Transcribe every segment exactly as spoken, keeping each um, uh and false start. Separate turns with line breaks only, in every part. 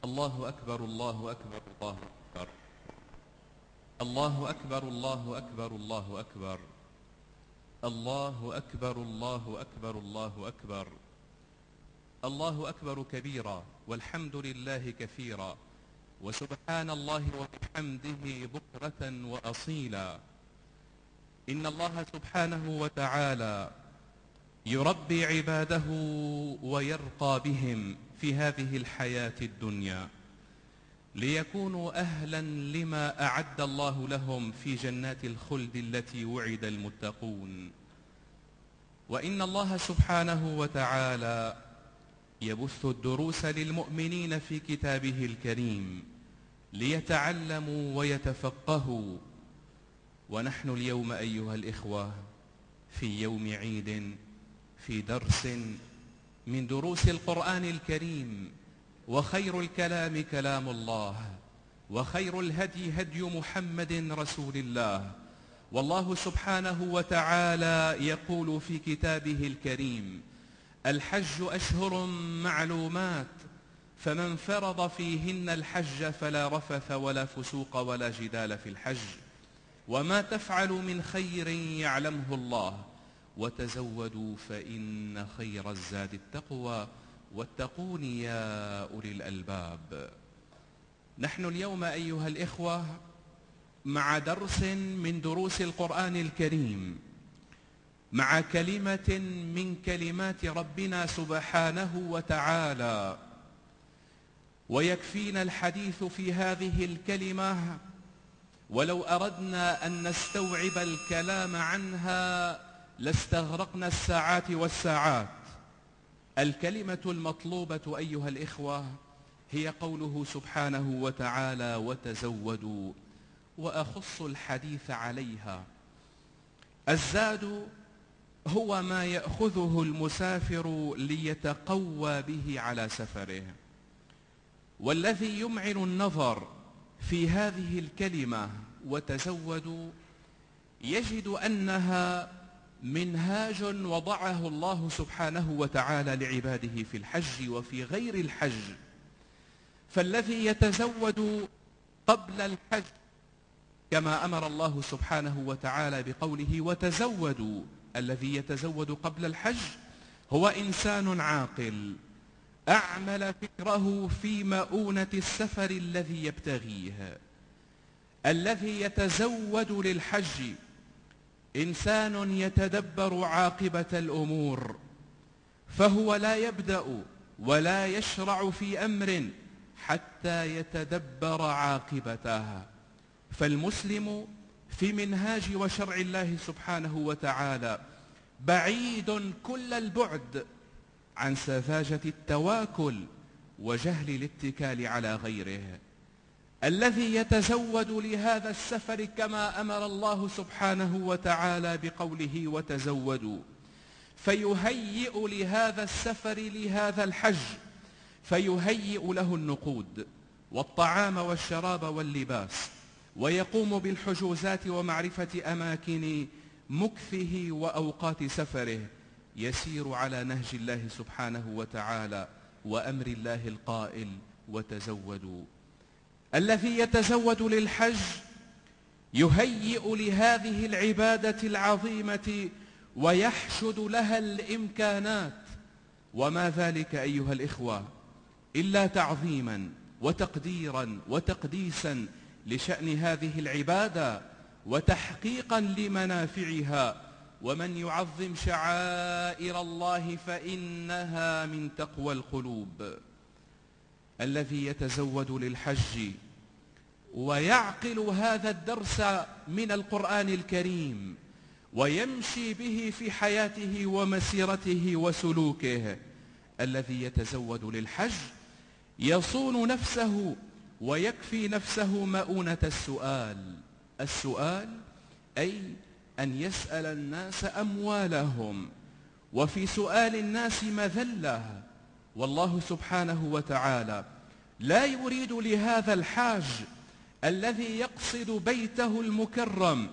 الله أكبر الله أكبر الله أكبر الله أكبر الله أكبر الله أكبر الله أكبر الله أكبر الله أكبر الله أكبر كبيرا والحمد لله كثيرا وسبحان الله وبحمده بكرة وأصيلا. إن الله سبحانه وتعالى يربي عباده ويرقى بهم في هذه الحياة الدنيا ليكونوا أهلا لما أعد الله لهم في جنات الخلد التي وعد المتقون. وإن الله سبحانه وتعالى يبث الدروس للمؤمنين في كتابه الكريم ليتعلموا ويتفقهوا. ونحن اليوم أيها الإخوة في يوم عيد في درس من دروس القرآن الكريم، وخير الكلام كلام الله، وخير الهدي هدي محمد رسول الله. والله سبحانه وتعالى يقول في كتابه الكريم: الحج أشهر معلومات فمن فرض فيهن الحج فلا رفث ولا فسوق ولا جدال في الحج وما تفعلوا من خير يعلمه الله وتزودوا فإن خير الزاد التقوى واتقون يا أولي الألباب. نحن اليوم أيها الإخوة مع درس من دروس القرآن الكريم، مع كلمة من كلمات ربنا سبحانه وتعالى، ويكفينا الحديث في هذه الكلمة ولو أردنا أن نستوعب الكلام عنها لاستغرقنا الساعات والساعات. الكلمة المطلوبة أيها الإخوة هي قوله سبحانه وتعالى: وتزودوا. وأخص الحديث عليها. الزاد هو ما يأخذه المسافر ليتقوى به على سفره. والذي يمعن النظر في هذه الكلمة وتزودوا يجد أنها منهاج وضعه الله سبحانه وتعالى لعباده في الحج وفي غير الحج. فالذي يتزود قبل الحج كما أمر الله سبحانه وتعالى بقوله: وتزودوا، الذي يتزود قبل الحج هو إنسان عاقل أعمل فكره في مؤونة السفر الذي يبتغيه. الذي يتزود للحج إنسان يتدبر عاقبة الأمور، فهو لا يبدأ ولا يشرع في أمر حتى يتدبر عاقبته. فالمسلم في منهاج وشرع الله سبحانه وتعالى بعيد كل البعد عن سذاجة التواكل وجهل الاتكال على غيره. الذي يتزود لهذا السفر كما أمر الله سبحانه وتعالى بقوله: وتزودوا، فيهيئ لهذا السفر لهذا الحج، فيهيئ له النقود والطعام والشراب واللباس، ويقوم بالحجوزات ومعرفة أماكن مكثه وأوقات سفره، يسير على نهج الله سبحانه وتعالى وأمر الله القائل: وتزودوا. الذي يتزود للحج يهيئ لهذه العبادة العظيمة ويحشد لها الإمكانات. وما ذلك أيها الإخوة إلا تعظيما وتقديرا وتقديسا لشأن هذه العبادة وتحقيقا لمنافعها. ومن يعظم شعائر الله فإنها من تقوى القلوب. الذي يتزود للحج ويعقل هذا الدرس من القرآن الكريم ويمشي به في حياته ومسيرته وسلوكه، الذي يتزود للحج يصون نفسه ويكفي نفسه مؤونة السؤال. السؤال أي أن يسأل الناس أموالهم، وفي سؤال الناس مذلة. والله سبحانه وتعالى لا يريد لهذا الحاج الذي يقصد بيته المكرم،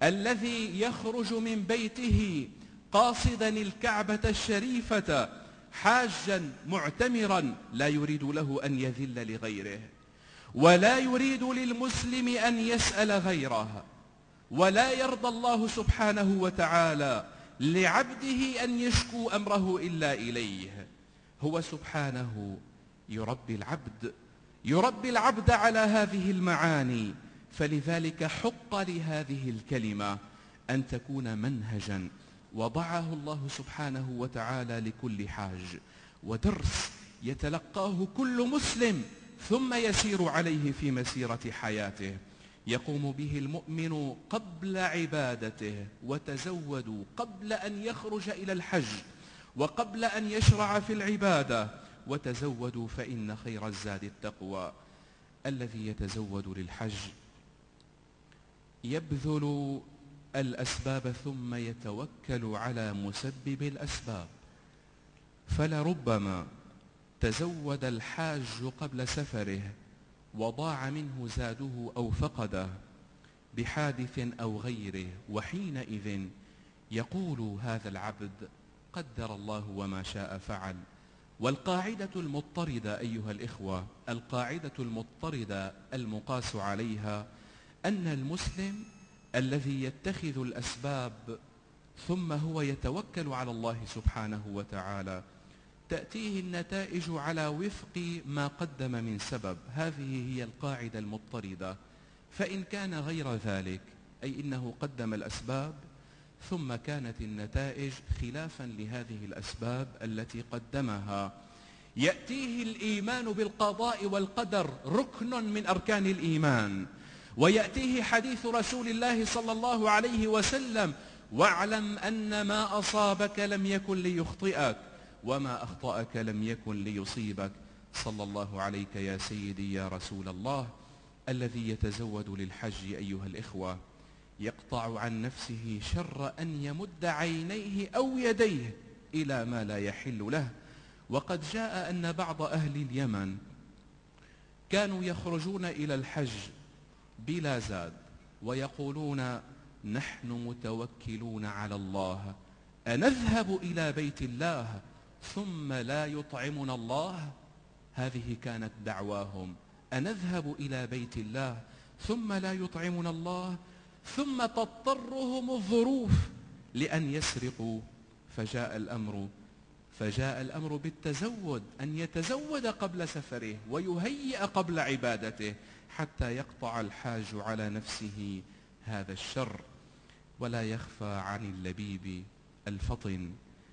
الذي يخرج من بيته قاصدا الكعبة الشريفة حاجا معتمرا لا يريد له أن يذل لغيره، ولا يريد للمسلم أن يسأل غيره، ولا يرضى الله سبحانه وتعالى لعبده أن يشكو أمره إلا إليه. هو سبحانه يربي العبد يربي العبد على هذه المعاني، فلذلك حق لهذه الكلمة أن تكون منهجا وضعه الله سبحانه وتعالى لكل حاج، ودرس يتلقاه كل مسلم ثم يسير عليه في مسيرة حياته، يقوم به المؤمن قبل عبادته. وتزودوا قبل أن يخرج إلى الحج وقبل أن يشرع في العبادة، وتزودوا فإن خير الزاد التقوى. الذي يتزود للحج يبذل الأسباب ثم يتوكل على مسبب الأسباب، فلربما تزود الحاج قبل سفره وضاع منه زاده أو فقده بحادث أو غيره، وحينئذ يقول هذا العبد قدر الله وما شاء فعل. والقاعدة المضطردة أيها الإخوة، القاعدة المضطردة المقاس عليها أن المسلم الذي يتخذ الأسباب ثم هو يتوكل على الله سبحانه وتعالى تأتيه النتائج على وفق ما قدم من سبب. هذه هي القاعدة المضطردة. فإن كان غير ذلك، أي إنه قدم الأسباب ثم كانت النتائج خلافا لهذه الأسباب التي قدمها، يأتيه الإيمان بالقضاء والقدر ركن من أركان الإيمان، ويأتيه حديث رسول الله صلى الله عليه وسلم: واعلم أن ما أصابك لم يكن ليخطئك وما أخطأك لم يكن ليصيبك. صلى الله عليك يا سيدي يا رسول الله. الذي يتزود للحج أيها الإخوة يقطع عن نفسه شر أن يمد عينيه أو يديه إلى ما لا يحل له. وقد جاء أن بعض أهل اليمن كانوا يخرجون إلى الحج بلا زاد ويقولون: نحن متوكلون على الله، أنذهب إلى بيت الله ثم لا يطعمنا الله؟ هذه كانت دعواهم: أنذهب إلى بيت الله ثم لا يطعمنا الله، ثم تضطرهم الظروف لأن يسرقوا. فجاء الأمر فجاء الأمر بالتزود، أن يتزود قبل سفره ويهيئ قبل عبادته حتى يقطع الحاج على نفسه هذا الشر. ولا يخفى عن اللبيب الفطن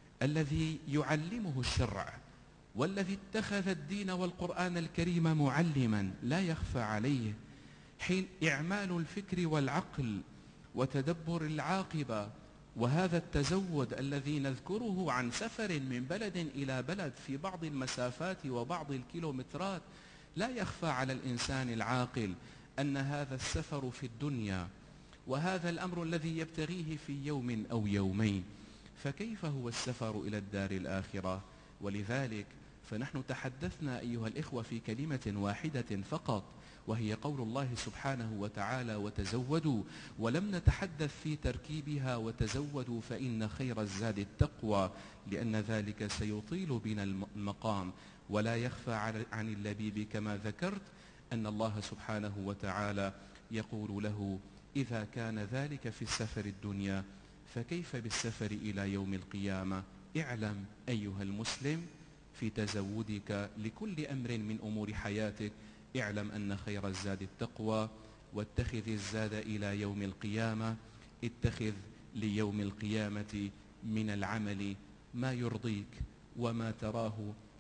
الذي يعلمه الشرع والذي اتخذ الدين والقرآن الكريم معلما، لا يخفى عليه حين إعمال الفكر والعقل وتدبر العاقبة. وهذا التزود الذي نذكره عن سفر من بلد إلى بلد في بعض المسافات وبعض الكيلومترات، لا يخفى على الإنسان العاقل أن هذا السفر في الدنيا وهذا الأمر الذي يبتغيه في يوم أو يومين، فكيف هو السفر إلى الدار الآخرة؟ ولذلك فنحن تحدثنا أيها الإخوة في كلمة واحدة فقط، وهي قول الله سبحانه وتعالى: وتزودوا، ولم نتحدث في تركيبها وتزودوا فإن خير الزاد التقوى، لأن ذلك سيطيل بنا المقام. ولا يخفى عن اللبيب كما ذكرت أن الله سبحانه وتعالى يقول له: إذا كان ذلك في السفر الدنيا فكيف بالسفر إلى يوم القيامة؟ اعلم أيها المسلم في تزودك لكل أمر من أمور حياتك، اعلم أن خير الزاد التقوى، واتخذ الزاد إلى يوم القيامة. اتخذ ليوم القيامة من العمل ما يرضيك وما تراه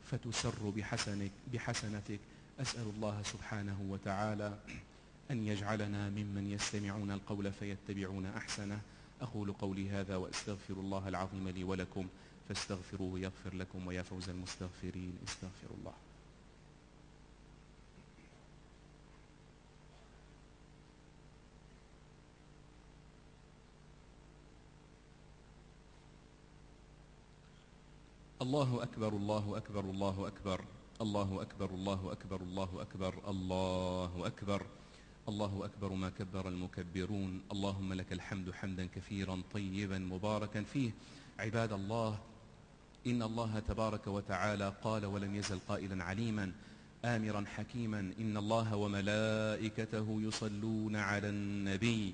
فتسر بحسنك بحسنتك. أسأل الله سبحانه وتعالى أن يجعلنا ممن يستمعون القول فيتبعون أحسنه. أقول قولي هذا وأستغفر الله العظيم لي ولكم، فاستغفروه يغفر لكم، ويا فوز المستغفرين استغفر الله. الله أكبر الله أكبر الله أكبر الله أكبر الله أكبر الله أكبر الله أكبر الله أكبر ما كبر المكبرون. اللهم لك الحمد حمدا كثيرا طيبا مباركا فيه. عباد الله، إن الله تبارك وتعالى قال ولم يزل قائلا عليما آمرا حكيما إن الله وملائكته يصلون على النبي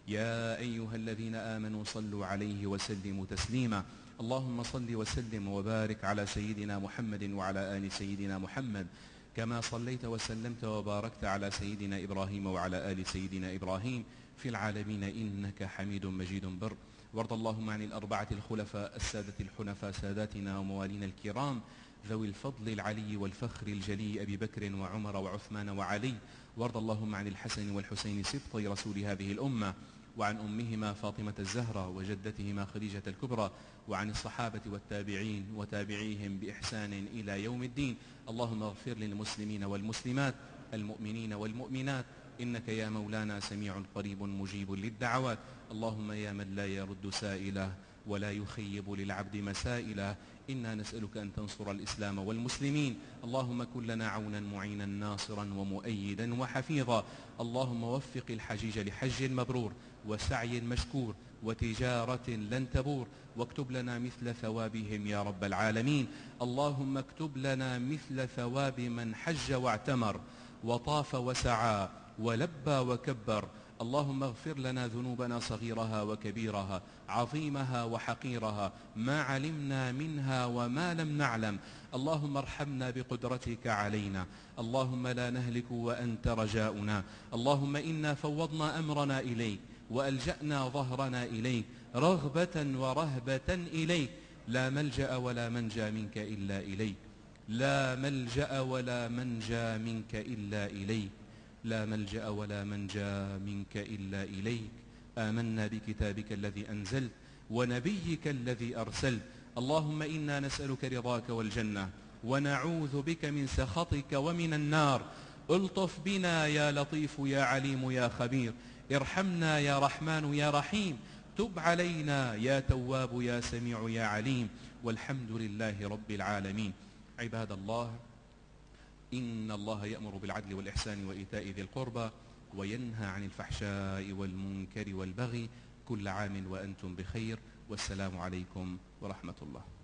يا أيها الذين آمنوا صلوا عليه وسلموا تسليما. اللهم صل وسلم وبارك على سيدنا محمد وعلى آل سيدنا محمد كما صليت وسلمت وباركت على سيدنا إبراهيم وعلى آل سيدنا إبراهيم في العالمين إنك حميد مجيد بر. وارض اللهم عن الأربعة الخلفاء السادة الحنفاء ساداتنا وموالينا الكرام ذوي الفضل العلي والفخر الجلي أبي بكر وعمر وعثمان وعلي. وارض اللهم عن الحسن والحسين سبطي رسول هذه الأمة وعن أمهما فاطمة الزهرة وجدتهما خديجة الكبرى وعن الصحابة والتابعين وتابعيهم بإحسان إلى يوم الدين. اللهم اغفر للمسلمين والمسلمات المؤمنين والمؤمنات إنك يا مولانا سميع قريب مجيب للدعوات. اللهم يا من لا يرد سائله ولا يخيب للعبد مسائله إنا نسألك أن تنصر الإسلام والمسلمين. اللهم كن لنا عونا معينا ناصرا ومؤيدا وحفيظا. اللهم وفق الحجيج لحج مبرور وسعي مشكور وتجارة لن تبور واكتب لنا مثل ثوابهم يا رب العالمين. اللهم اكتب لنا مثل ثواب من حج واعتمر وطاف وسعى ولبى وكبر. اللهم اغفر لنا ذنوبنا صغيرها وكبيرها عظيمها وحقيرها ما علمنا منها وما لم نعلم. اللهم ارحمنا بقدرتك علينا. اللهم لا نهلك وأنت رجاؤنا. اللهم إنا فوضنا أمرنا إليك وألجأنا ظهرنا إليك رغبة ورهبة إليك. لا ملجأ ولا منجى منك إلا إليك. لا ملجأ ولا منجى منك إلا إليك. لا ملجأ ولا منجى منك إلا إليك. آمنا بكتابك الذي أنزلت ونبيك الذي أرسلت. اللهم إنا نسألك رضاك والجنة ونعوذ بك من سخطك ومن النار. الطف بنا يا لطيف يا عليم يا خبير. ارحمنا يا رحمن يا رحيم. تب علينا يا تواب يا سميع يا عليم. والحمد لله رب العالمين. عباد الله إن الله يأمر بالعدل والإحسان وإيتاء ذي القربى وينهى عن الفحشاء والمنكر والبغي. كل عام وأنتم بخير والسلام عليكم ورحمة الله.